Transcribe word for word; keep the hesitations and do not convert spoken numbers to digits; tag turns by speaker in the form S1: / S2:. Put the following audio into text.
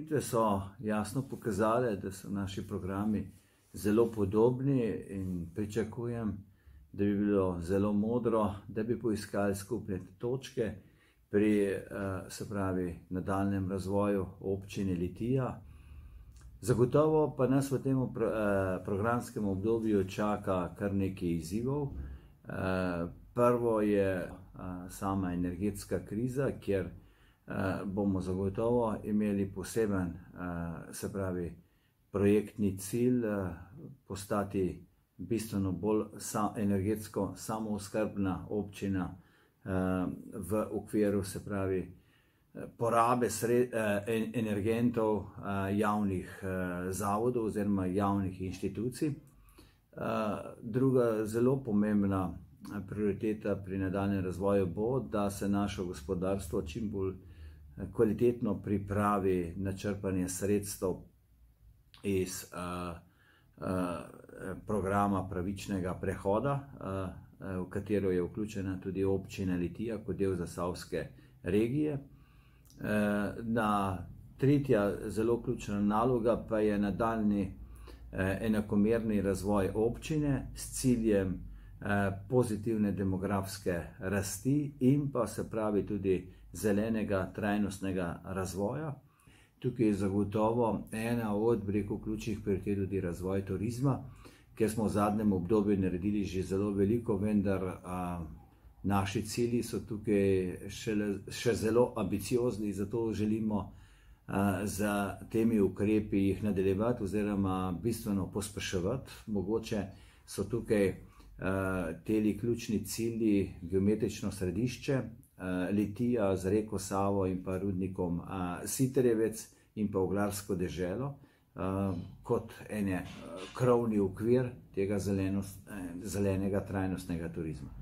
S1: volitve so jasno pokazale, da so naši programi zelo podobni in pričakujem, da bi bilo zelo modro, da bi poiskali skupne točke pri, se pravi, nadaljnjem razvoju občine Litija. Zagotovo pa nas v tem programskem obdobju čaka kar nekaj izzivov. Prvo je sama energetska kriza, kjer bomo zagotovo imeli poseben, se pravi, projektni cilj postati bistveno bolj energetsko samooskrbna občina v okviru, se pravi, porabe energentov javnih zavodov oziroma javnih inštitucij. Druga zelo pomembna prioriteta pri nadaljnjem razvoju bo, da se naše gospodarstvo čim bolj kvalitetno pripravi na črpanje sredstev iz programa pravičnega prehoda, v katero je vključena tudi občina Litija kot del zasavske regije. Na tretja zelo ključna naloga pa je nadaljnji enakomerni razvoj občine s ciljem pozitivne demografske rasti in pa, se pravi, tudi zelenega trajnostnega razvoja. Tukaj je zagotovo ena od, bi rekel, ključnih prioritet tudi razvoj turizma, ker smo v zadnjem obdobju naredili že zelo veliko, vendar a, naši cilji so tukaj še, še zelo ambiciozni, zato želimo a, za temi ukrepi jih nadaljevati oziroma bistveno pospeševati. Mogoče so tukaj a, teli ključni cilji geometrično središče Litija z reko Savo in pa rudnikom Sitarjevec in pa Oglarsko deželo kot ene krovni okvir tega zelenega trajnostnega turizma.